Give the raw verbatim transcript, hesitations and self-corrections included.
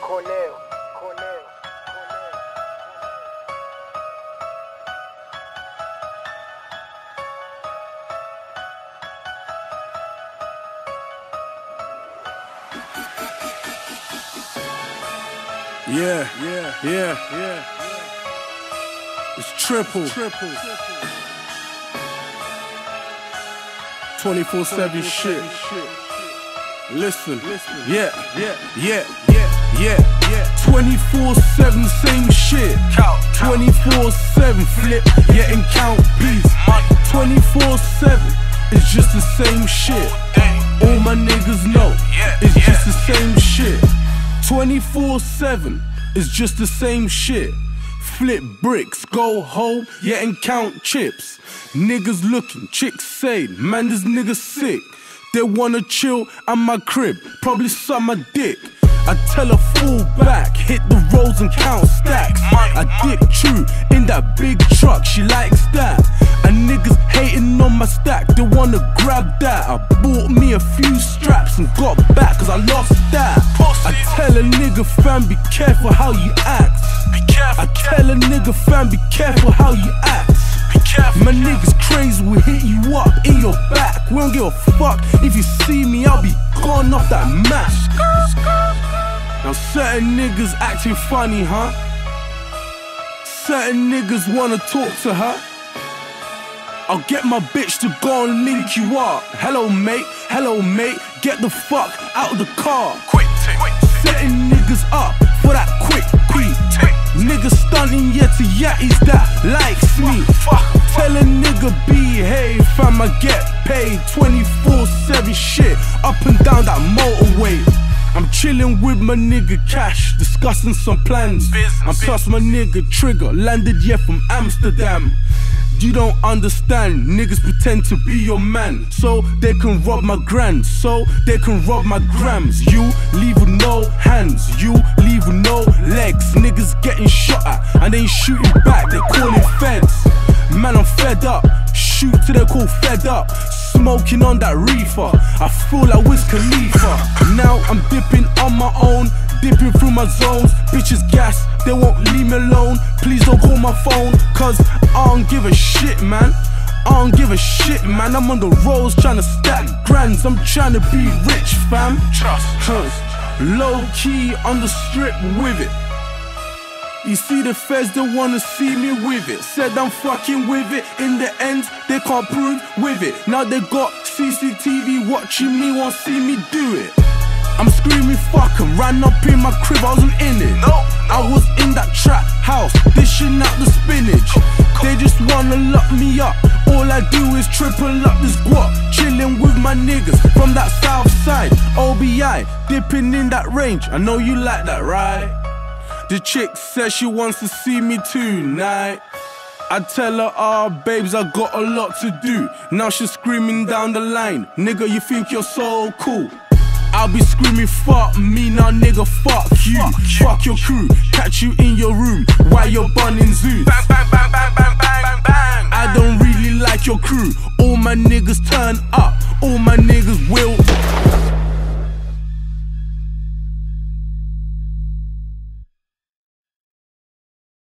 Cornell, Cornell, Cornell. Yeah, yeah, yeah, yeah. It's triple, triple. twenty-four seven shit. Listen, yeah, yeah, yeah, yeah, yeah, yeah. twenty-four seven same shit. twenty-four seven flip, yeah, and count peas. twenty-four seven it's just the same shit. All my niggas know it's just the same shit. twenty-four seven is just the same shit. Flip bricks, go home, yeah, and count chips. Niggas looking, chicks say, man, this nigga sick. They wanna chill at my crib, probably suck my dick. I tell her fall back, hit the roads and count stacks. I dip true in that big truck, she likes that. And niggas hating on my stack, they wanna grab that. I bought me a few straps and got back cause I lost that. I tell a nigga fam, be careful how you act. I tell a nigga fam, be careful how you act. My niggas crazy, we hit you up in your back. We don't give a fuck if you see me, I'll be gone off that mask. Now certain niggas acting funny, huh? Certain niggas wanna talk to her. I'll get my bitch to go and link you up. Hello mate, hello mate, get the fuck out of the car. Quick tick, setting niggas up for that quick quick tick. Niggas stunning yeah to yatties that likes me. Tell a nigga behave, fam, I get paid. twenty-four seven shit, up and down that motorway. I'm chilling with my nigga Cash, discussing some plans. And plus my nigga Trigger, landed yeah from Amsterdam. You don't understand, niggas pretend to be your man, so they can rob my grand, so they can rob my grams. You leave with no hands, you leave with no legs. Niggas getting shot at and they ain't shooting back, they calling feds. Man, I'm fed up, shoot till they call fed up. Smoking on that reefer, I feel like Wiz Khalifa. Now I'm dipping on my own, dipping through my zones. Bitches gas, they won't leave me alone. Please don't call my phone, cause I don't give a shit, man. I don't give a shit, man. I'm on the roads trying to stack grands. I'm trying to be rich, fam. Trust, trust. Low key on the strip with it. You see the feds, they wanna see me with it. Said I'm fucking with it, in the end they can't prove with it. Now they got C C T V watching me, won't see me do it. I'm screaming fuck 'em, ran up in my crib, I wasn't in it. No, I was in that trap house, dishing out the spinach. They just wanna lock me up, all I do is triple up this guap. Chilling with my niggas from that south side, O B I, dipping in that range. I know you like that, right? The chick says she wants to see me tonight. I tell her, ah, oh, babes, I got a lot to do. Now she's screaming down the line, nigga, you think you're so cool? I'll be screaming, fuck me, now nigga, fuck you. Fuck, you. Fuck your crew, catch you in your room while you're bunning zoos. Bang, bang, bang, bang, bang, bang, bang, bang. I don't really like your crew, all my niggas turn up.